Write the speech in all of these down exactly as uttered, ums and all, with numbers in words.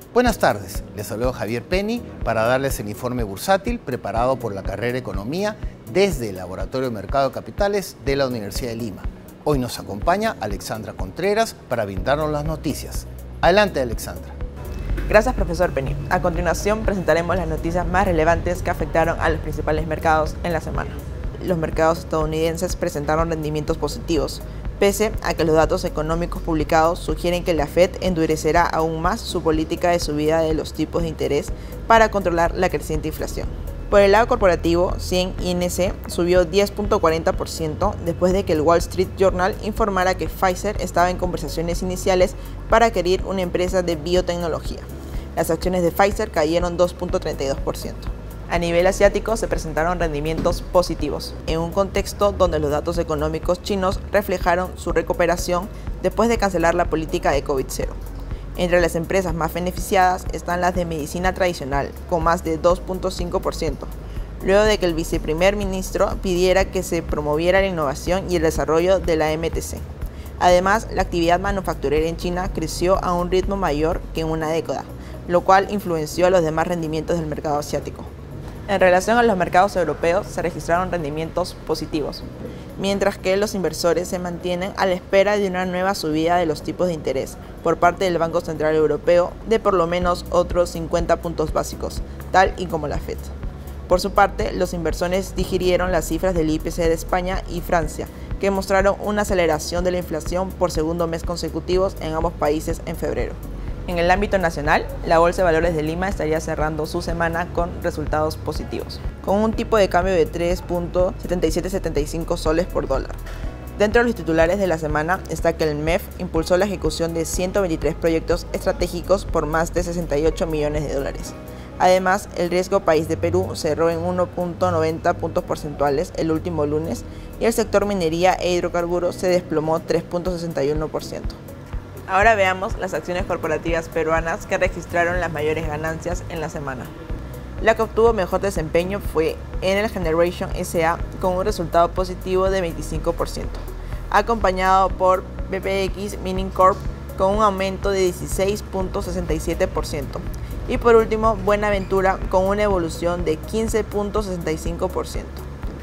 Buenas tardes, les saludo Javier Penny para darles el informe bursátil preparado por la carrera Economía desde el Laboratorio de Mercado de Capitales de la Universidad de Lima. Hoy nos acompaña Alexandra Contreras para brindarnos las noticias. Adelante, Alexandra. Gracias, profesor Penny. A continuación presentaremos las noticias más relevantes que afectaron a los principales mercados en la semana. Los mercados estadounidenses presentaron rendimientos positivos, pese a que los datos económicos publicados sugieren que la Fed endurecerá aún más su política de subida de los tipos de interés para controlar la creciente inflación. Por el lado corporativo, cien índice subió diez punto cuarenta por ciento después de que el Wall Street Journal informara que Pfizer estaba en conversaciones iniciales para adquirir una empresa de biotecnología. Las acciones de Pfizer cayeron dos punto treinta y dos por ciento. A nivel asiático se presentaron rendimientos positivos, en un contexto donde los datos económicos chinos reflejaron su recuperación después de cancelar la política de COVID cero. Entre las empresas más beneficiadas están las de medicina tradicional, con más de dos punto cinco por ciento, luego de que el viceprimer ministro pidiera que se promoviera la innovación y el desarrollo de la M T C. Además, la actividad manufacturera en China creció a un ritmo mayor que en una década, lo cual influenció a los demás rendimientos del mercado asiático. En relación a los mercados europeos, se registraron rendimientos positivos, mientras que los inversores se mantienen a la espera de una nueva subida de los tipos de interés por parte del Banco Central Europeo de por lo menos otros cincuenta puntos básicos, tal y como la Fed. Por su parte, los inversores digirieron las cifras del I P C de España y Francia, que mostraron una aceleración de la inflación por segundo mes consecutivos en ambos países en febrero. En el ámbito nacional, la Bolsa de Valores de Lima estaría cerrando su semana con resultados positivos, con un tipo de cambio de tres punto setenta y siete setenta y cinco soles por dólar. Dentro de los titulares de la semana está que el M E F impulsó la ejecución de ciento veintitrés proyectos estratégicos por más de sesenta y ocho millones de dólares. Además, el riesgo país de Perú cerró en uno punto noventa puntos porcentuales el último lunes y el sector minería e hidrocarburos se desplomó tres punto sesenta y uno por ciento. Ahora veamos las acciones corporativas peruanas que registraron las mayores ganancias en la semana. La que obtuvo mejor desempeño fue Enel Generation S A con un resultado positivo de veinticinco por ciento, acompañado por B P X Mining Corp con un aumento de dieciséis punto sesenta y siete por ciento y por último Buenaventura con una evolución de quince punto sesenta y cinco por ciento.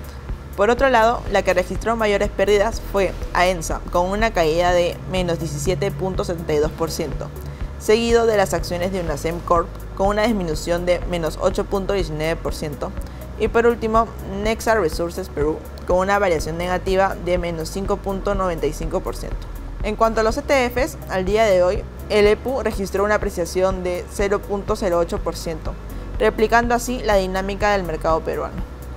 Por otro lado, la que registró mayores pérdidas fue Aensa, con una caída de menos diecisiete punto setenta y dos por ciento, seguido de las acciones de Unasem Corp, con una disminución de menos ocho punto diecinueve por ciento, y por último, Nexa Resources Perú, con una variación negativa de menos cinco punto noventa y cinco por ciento. En cuanto a los E T Fs, al día de hoy, el E P U registró una apreciación de cero punto cero ocho por ciento, replicando así la dinámica del mercado peruano.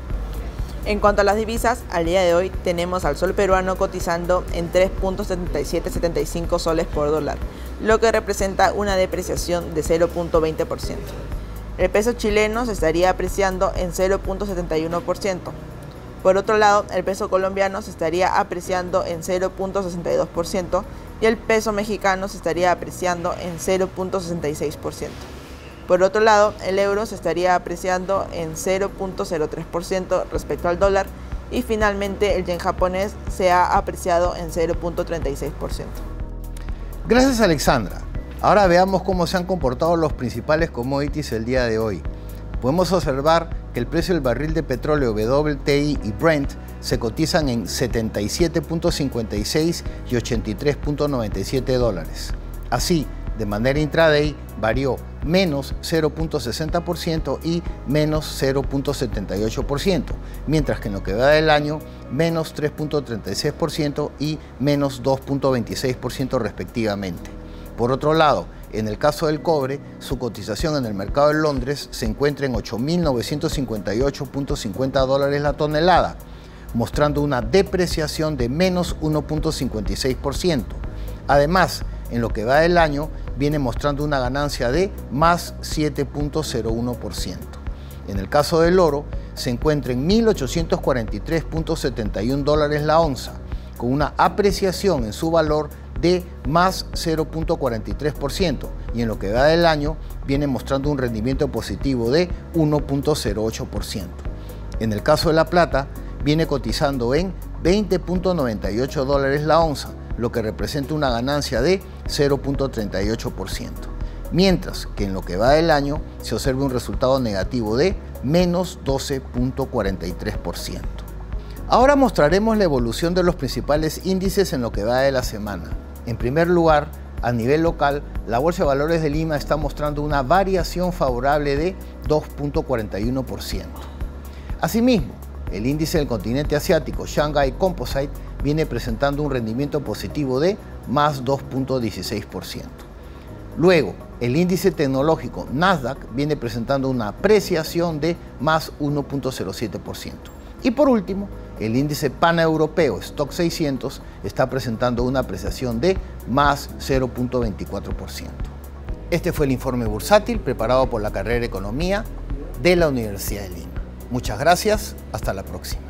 En cuanto a las divisas, al día de hoy tenemos al sol peruano cotizando en tres punto setenta y siete setenta y cinco soles por dólar, lo que representa una depreciación de cero punto veinte por ciento. El peso chileno se estaría apreciando en cero punto setenta y uno por ciento. Por otro lado, el peso colombiano se estaría apreciando en cero punto sesenta y dos por ciento y el peso mexicano se estaría apreciando en cero punto sesenta y seis por ciento. Por otro lado, el euro se estaría apreciando en cero punto cero tres por ciento respecto al dólar y finalmente el yen japonés se ha apreciado en cero punto treinta y seis por ciento. Gracias, Alexandra. Ahora veamos cómo se han comportado los principales commodities el día de hoy. Podemos observar que el precio del barril de petróleo W T I y Brent se cotizan en setenta y siete punto cincuenta y seis y ochenta y tres punto noventa y siete dólares. Así, de manera intraday, varió menos cero punto sesenta por ciento y menos cero punto setenta y ocho por ciento, mientras que en lo que va del año, menos tres punto treinta y seis por ciento y menos dos punto veintiséis por ciento respectivamente. Por otro lado, en el caso del cobre, su cotización en el mercado de Londres se encuentra en ocho mil novecientos cincuenta y ocho punto cincuenta dólares la tonelada, mostrando una depreciación de menos uno punto cincuenta y seis por ciento. Además, en lo que va del año, viene mostrando una ganancia de más siete punto cero uno por ciento. En el caso del oro, se encuentra en mil ochocientos cuarenta y tres punto setenta y uno dólares la onza, con una apreciación en su valor de más cero punto cuarenta y tres por ciento y en lo que va del año viene mostrando un rendimiento positivo de uno punto cero ocho por ciento. En el caso de la plata, viene cotizando en veinte punto noventa y ocho dólares la onza, lo que representa una ganancia de cero punto treinta y ocho por ciento. mientras que en lo que va del año se observa un resultado negativo de menos doce punto cuarenta y tres por ciento. Ahora mostraremos la evolución de los principales índices en lo que va de la semana. En primer lugar, a nivel local, la Bolsa de Valores de Lima está mostrando una variación favorable de dos punto cuarenta y uno por ciento. Asimismo, el índice del continente asiático, Shanghai Composite, viene presentando un rendimiento positivo de más dos punto dieciséis por ciento. Luego, el índice tecnológico Nasdaq viene presentando una apreciación de más uno punto cero siete por ciento. Y por último, el índice paneuropeo Stoxx seiscientos está presentando una apreciación de más cero punto veinticuatro por ciento. Este fue el informe bursátil preparado por la carrera de Economía de la Universidad de Lima. Muchas gracias, hasta la próxima.